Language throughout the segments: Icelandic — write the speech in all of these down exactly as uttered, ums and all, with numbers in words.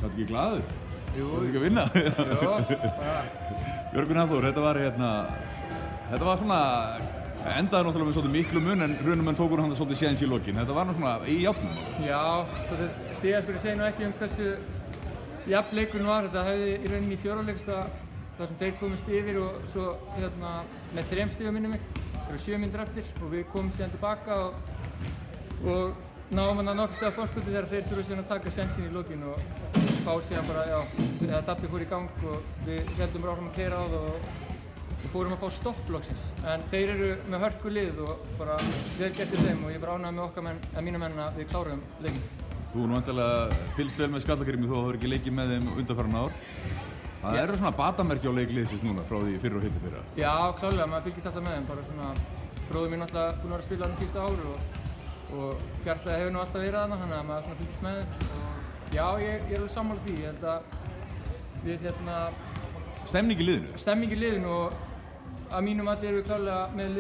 Hvað er ekki glaður? Jú. Þú ert ekki að vinna? Jú, bara. Björgvin Hafþór, þetta var hérna, þetta var svona, endaði náttúrulega með svolítið miklu mun en Hrunumenn tókur hann svolítið séns í lokin. Þetta var náttúrulega í jafnum. Já, svolítið Stigaspilur segir nú ekki um hversu jafn leikurinn var. Þetta hefði í rauninni í fjóraleiks þar sem þeir komist yfir og svo hérna með þrem stigum minnum mig. Það eru sjö mínútur eftir og við komum síðan tilbaka og, og náum hann að nokkur stiga fórskoti þegar þeir þurfa síðan að taka sensinn í lokin og fá síðan bara, já, þegar Dabbi fór í gang og við heldum bara áfram að keyra á það og við fórum að fá stopp loksins. En þeir eru með hörku lið og bara vel gert í þeim og ég er bara ánægður með okkar menn, að mína menn að við klárum leikin. Þú er nú vantilega fylgst vel með Skallagrími þó að þú hefur ekki leikið með þeim undanfarin ár. Það eru svona batamerki á leikliðsins núna frá því fyrra og hitti fyrra. Já, klálega, maður fylgist alltaf með þeim. Bara svona, bróður mín náttúrulega búinn að vera að spila þarna síðustu ár og, og Hjartað hefur nú alltaf verið þarna, þannig að maður svona fylgist með þeim. Og já, ég, ég er alveg sammála því. Ég held að við hérna... Stemning í liðinu? Stemning í liðinu og að mínu mati erum við klálega með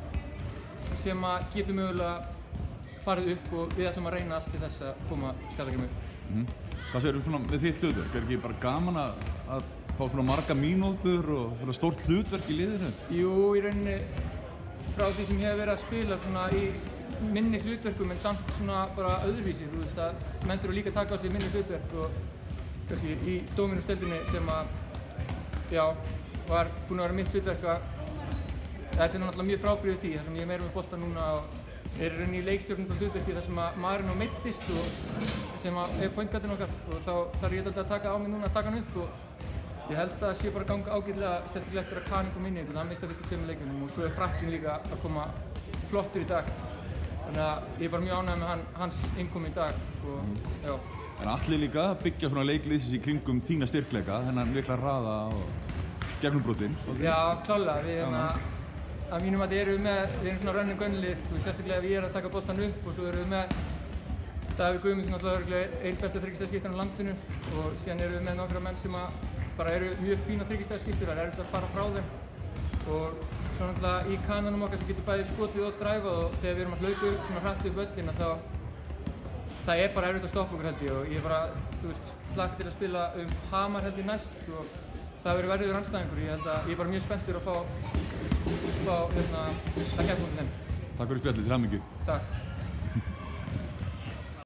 lið sem að getur mögulega farið upp og við ætlum að reyna allt til þess að koma Skallagrími upp. Mm-hmm. Hvað segirðu svona með þitt hlutverk? Er ekki bara gaman að, að fá svona marga mínútur og svona stórt hlutverk í liðinu? Jú, í rauninni frá því sem ég hef verið að spila svona í minni hlutverkum en samt svona bara öðruvísi, þú veist að menn þurfa líka að taka á sig minni hlutverk og kannski í Dominus-deildinni sem að, já, var búinn að vera mitt hlutverk að þetta er náttúrulega mjög frábrigðið því þar sem ég er meira með bolta núna og er í rauninni í leikstjórnum hlutverki þar sem að Marino meiddist og sem að er pointgatinn okkar og þá þarf ég að taka á mig núna að taka hann upp og ég held að það sé bara að ganga ágætlega sérstaklega eftir að Kani kom inn í þetta, hann mista fyrstu tveimur leikjunum og svo er Frakkinn líka að koma flottur í dag. Þannig að ég er bara mjög ánægður með hann, hans innkomu í dag og já. En Atli líka byggja svona leikliðsins í kringum þína styrkleika, þennan mikla hraða og gegnumbrotinn. Já, klálega. Við hérna, að mínum að erum við með, við erum svona run and gun lið, sérstaklega ef ég er að taka boltan upp og svo erum við með Davíð Guðmundsson náttúrulega einn besta þryggjustigaskiptarinn á landinu og síðan erum við með nokkra menn sem að bara eru mjög fína þryggjustigaskiptur, það er erfitt að fara frá þeim og svo náttúrulega í kananum okkar sem getur bæði skotið og dræfað og þegar við erum að hlaupa upp svona hratt upp völlina þá það er bara erfitt að stoppa okkur held ég og ég er bara, þú veist, hlakka til að spila um Hamar held ég næst og það verður verður andstæðingur, ég held að ég er bara mjög spenntur að fá, fá hérna, að keppa út með þeim. Takk fyrir spjallið, til hamingju. Takk.